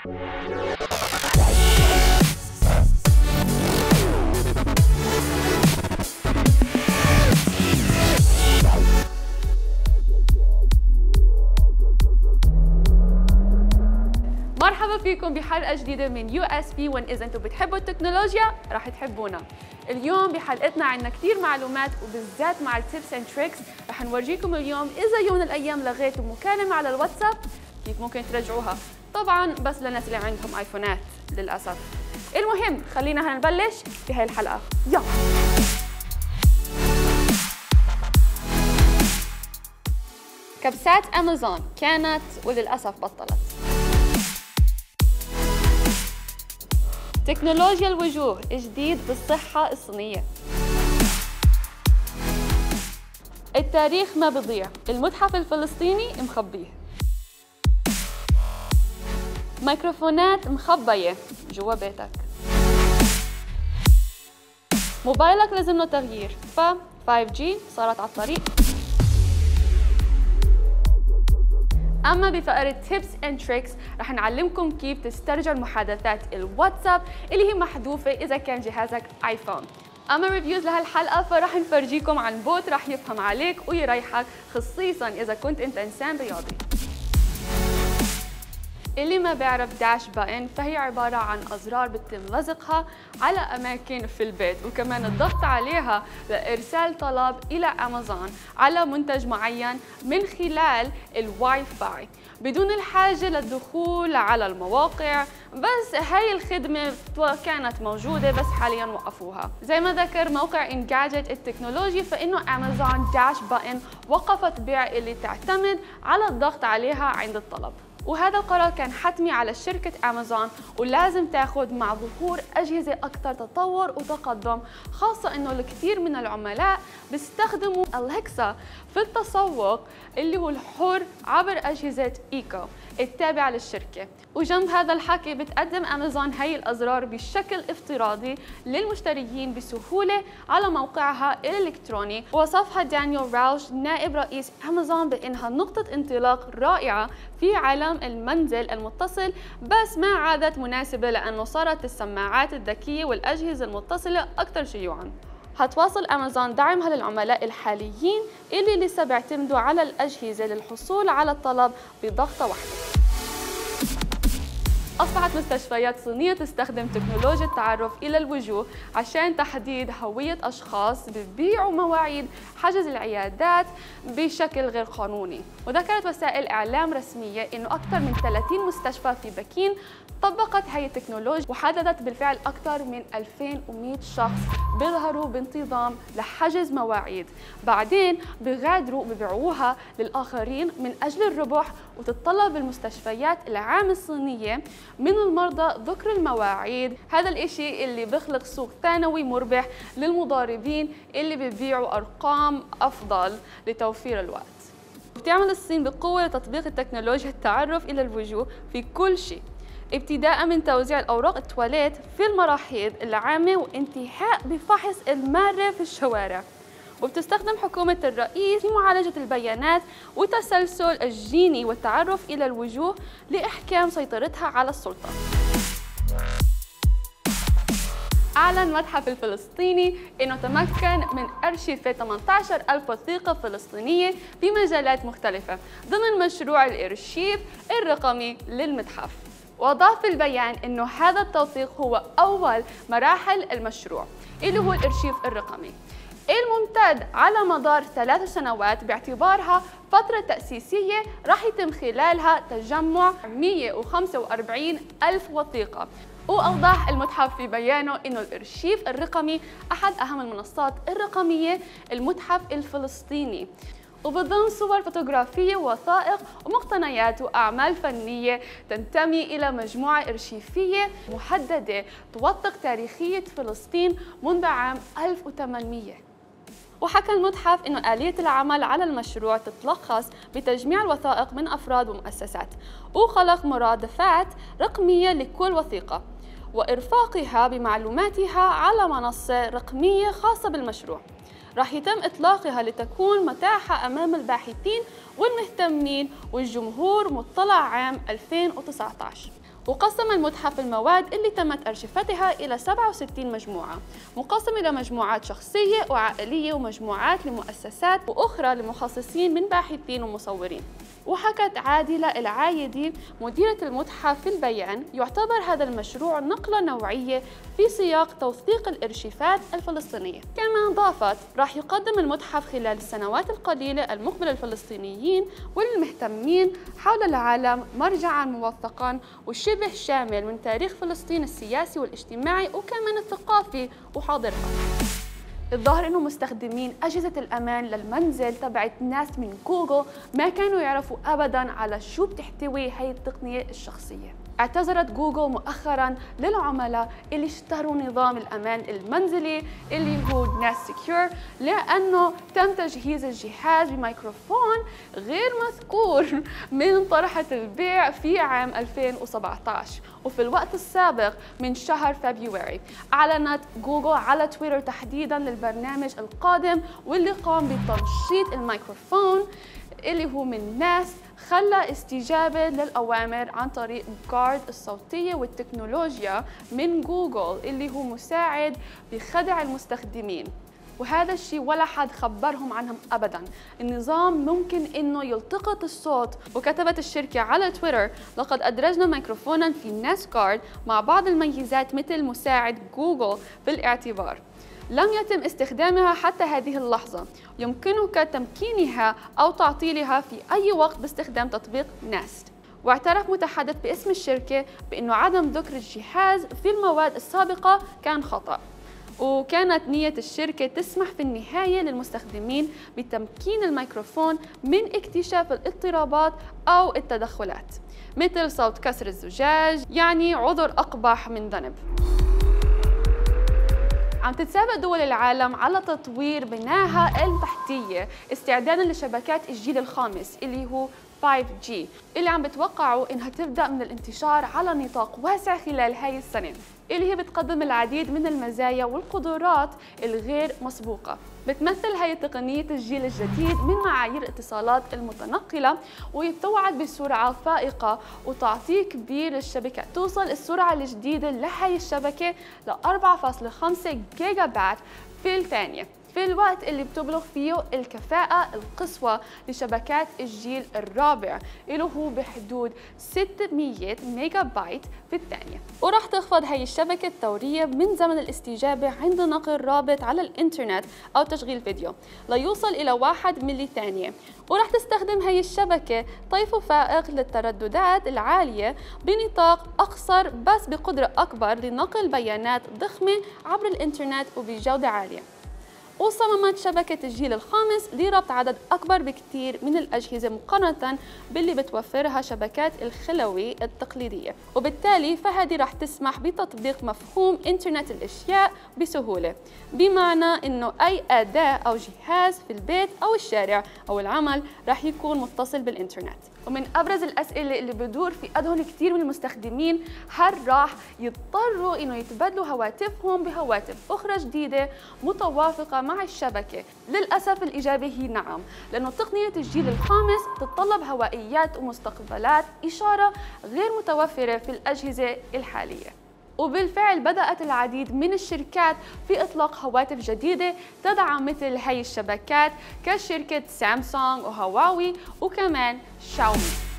مرحبا فيكم بحلقة جديدة من USB. وإن إذا أنتم بتحبوا التكنولوجيا رح تحبونا. اليوم بحلقتنا عنا كثير معلومات وبالذات مع التيبس اند تريكس. رح نورجيكم اليوم إذا يوم من الأيام لغيتوا مكالمة على الواتساب كيف ممكن ترجعوها، طبعا بس للناس اللي عندهم آيفونات للأسف. المهم خلينا هنبلش بهاي الحلقة، يلا. كبسات أمازون كانت وللأسف بطلت. تكنولوجيا الوجوه جديد بالصحة الصينية. التاريخ ما بضيع، المتحف الفلسطيني مخبيه. ميكروفونات مخبية جوا بيتك. موبايلك لازم له تغيير، ف 5G صارت على الطريق. أما بفقرة تيبس اند تريكس رح نعلمكم كيف تسترجعوا المحادثات الواتساب اللي هي محذوفة إذا كان جهازك آيفون. أما ريفيوز لهالحلقة فرح نفرجيكم عن بوت رح يفهم عليك ويريحك، خصيصاً إذا كنت أنت إنسان رياضي. اللي ما بيعرف داش بutton فهي عبارة عن أزرار بتم لزقها على أماكن في البيت وكمان الضغط عليها لإرسال طلب إلى أمازون على منتج معين من خلال الواي فاي بدون الحاجة للدخول على المواقع. بس هاي الخدمة كانت موجودة بس حاليا وقفوها. زي ما ذكر موقع انجاجت التكنولوجي فإنه أمازون داش بutton وقفت بيع اللي تعتمد على الضغط عليها عند الطلب، وهذا القرار كان حتمي على شركة أمازون ولازم تاخد مع ظهور أجهزة أكثر تطور وتقدم، خاصة إنه الكثير من العملاء بيستخدموا أليكسا في التسوق اللي هو الحر عبر أجهزة إيكو التابعة للشركة. وجنب هذا الحكي بتقدم أمازون هاي الأزرار بشكل افتراضي للمشتريين بسهولة على موقعها الإلكتروني. وصفها دانيال راوش نائب رئيس أمازون بأنها نقطة انطلاق رائعة في عالم المنزل المتصل، بس ما عادت مناسبة لأنه صارت السماعات الذكية والأجهزة المتصلة أكثر شيوعاً. هتواصل أمازون دعمها للعملاء الحاليين اللي لسه بيعتمدوا على الأجهزة للحصول على الطلب بضغطة واحدة. أصبحت مستشفيات صينية تستخدم تكنولوجيا التعرف إلى الوجوه عشان تحديد هوية أشخاص بيبيعوا مواعيد حجز العيادات بشكل غير قانوني. وذكرت وسائل إعلام رسمية إنه أكثر من 30 مستشفى في بكين طبقت هاي التكنولوجيا وحددت بالفعل أكثر من 2100 شخص بيظهروا بانتظام لحجز مواعيد، بعدين بيغادروا ببيعوها للآخرين من أجل الربح. وتتطلب المستشفيات العامة الصينية من المرضى ذكر المواعيد. هذا الإشي اللي بيخلق سوق ثانوي مربح للمضاربين اللي بيبيعوا أرقام أفضل لتوفير الوقت. بتعمل الصين بقوة لتطبيق التكنولوجيا التعرف إلى الوجوه في كل شيء، ابتداء من توزيع الأوراق التواليت في المراحيض العامة وانتهاء بفحص المارة في الشوارع. وبتستخدم حكومة الرئيس في معالجة البيانات وتسلسل الجيني والتعرف إلى الوجوه لإحكام سيطرتها على السلطة. أعلن المتحف الفلسطيني أنه تمكن من أرشيف 18,000 وثيقة فلسطينية في مجالات مختلفة ضمن مشروع الإرشيف الرقمي للمتحف. وأضاف في البيان أنه هذا التوثيق هو أول مراحل المشروع اللي هو الإرشيف الرقمي الممتد على مدار 3 سنوات، باعتبارها فترة تأسيسية راح يتم خلالها تجمع 145 ألف وثيقة. وأوضح المتحف في بيانه أنه الإرشيف الرقمي أحد أهم المنصات الرقمية المتحف الفلسطيني، وبضم صور فوتوغرافية ووثائق ومقتنيات وأعمال فنية تنتمي إلى مجموعة إرشيفية محددة توثق تاريخية فلسطين منذ عام 1800. وحكى المتحف أنه آلية العمل على المشروع تتلخص بتجميع الوثائق من أفراد ومؤسسات وخلق مرادفات رقمية لكل وثيقة وإرفاقها بمعلوماتها على منصة رقمية خاصة بالمشروع. راح يتم إطلاقها لتكون متاحة أمام الباحثين والمهتمين والجمهور مطلع عام 2019. وقسم المتحف المواد اللي تمت أرشفتها إلى 67 مجموعة، مقسم إلى مجموعات شخصية وعائلية ومجموعات لمؤسسات وأخرى لمخصصين من باحثين ومصورين. وحكت عادلة العايدي مديرة المتحف في البيان: يعتبر هذا المشروع نقلة نوعية في سياق توثيق الإرشيفات الفلسطينية. كما ضافت: راح يقدم المتحف خلال السنوات القليلة المقبلة للفلسطينيين والمهتمين حول العالم مرجعاً موثقاً وشبه شامل من تاريخ فلسطين السياسي والاجتماعي وكمان الثقافي وحاضرها. الظاهر انه مستخدمين اجهزه الامان للمنزل تبعت ناس من جوجل ما كانوا يعرفوا ابدا على شو بتحتوي هي التقنيه الشخصيه. اعتذرت جوجل مؤخرا للعملاء اللي اشتروا نظام الامان المنزلي اللي هو ناس سكيور لانه تم تجهيز الجهاز بميكروفون غير مذكور من طرحه البيع في عام 2017. وفي الوقت السابق من شهر فبراير أعلنت جوجل على تويتر تحديداً للبرنامج القادم واللي قام بتنشيط الميكروفون اللي هو من ناس خلى استجابة للأوامر عن طريق جارد الصوتية والتكنولوجيا من جوجل اللي هو مساعد بخدع المستخدمين. وهذا الشيء ولا حد خبرهم عنهم أبداً. النظام ممكن إنه يلتقط الصوت. وكتبت الشركة على تويتر: لقد أدرجنا ميكروفوناً في ناس كارد مع بعض الميزات مثل مساعد جوجل بالاعتبار. لم يتم استخدامها حتى هذه اللحظة. يمكنك تمكينها أو تعطيلها في أي وقت باستخدام تطبيق ناست. واعترف متحدث باسم الشركة بأنه عدم ذكر الجهاز في المواد السابقة كان خطأ. وكانت نية الشركة تسمح في النهاية للمستخدمين بتمكين الميكروفون من اكتشاف الاضطرابات أو التدخلات مثل صوت كسر الزجاج، يعني عذر أقبح من ذنب. عم تتسابق دول العالم على تطوير بناها التحتية استعدادا لشبكات الجيل الخامس اللي هو 5G اللي عم بتوقعوا انها تبدأ من الانتشار على نطاق واسع خلال هاي السنة، اللي هي بتقدم العديد من المزايا والقدرات الغير مسبوقة. بتمثل هاي تقنية الجيل الجديد من معايير الاتصالات المتنقلة ويتوعد بسرعة فائقة وتعطيل كبير للشبكة. توصل السرعة الجديدة لهاي الشبكة ل 4.5 جيجا بايت في الثانية، في الوقت اللي بتبلغ فيه الكفاءة القصوى لشبكات الجيل الرابع اللي هو بحدود 600 ميجا بايت في الثانية. وراح تخفض هي الشبكة الثورية من زمن الاستجابة عند نقل رابط على الإنترنت أو تشغيل فيديو ليوصل إلى 1 ملي ثانية. وراح تستخدم هي الشبكة طيف فائق للترددات العالية بنطاق أقصر بس بقدرة أكبر لنقل بيانات ضخمة عبر الإنترنت وبجودة عالية. وصممت شبكة الجيل الخامس لربط عدد أكبر بكثير من الأجهزة مقارنة باللي بتوفرها شبكات الخلوي التقليدية، وبالتالي فهذه رح تسمح بتطبيق مفهوم إنترنت الأشياء بسهولة، بمعنى إنه أي أداة أو جهاز في البيت أو الشارع أو العمل رح يكون متصل بالإنترنت. ومن أبرز الأسئلة اللي بدور في أذهن كثير من المستخدمين: هل راح يضطروا إنه يتبادلوا هواتفهم بهواتف أخرى جديدة متوافقة مع الشبكة؟ للأسف الإجابة هي نعم، لأنه تقنية الجيل الخامس تتطلب هوائيات ومستقبلات إشارة غير متوفرة في الأجهزة الحالية. وبالفعل بدأت العديد من الشركات في إطلاق هواتف جديدة تدعم مثل هاي الشبكات كشركة سامسونج وهواوي وكمان شاومي.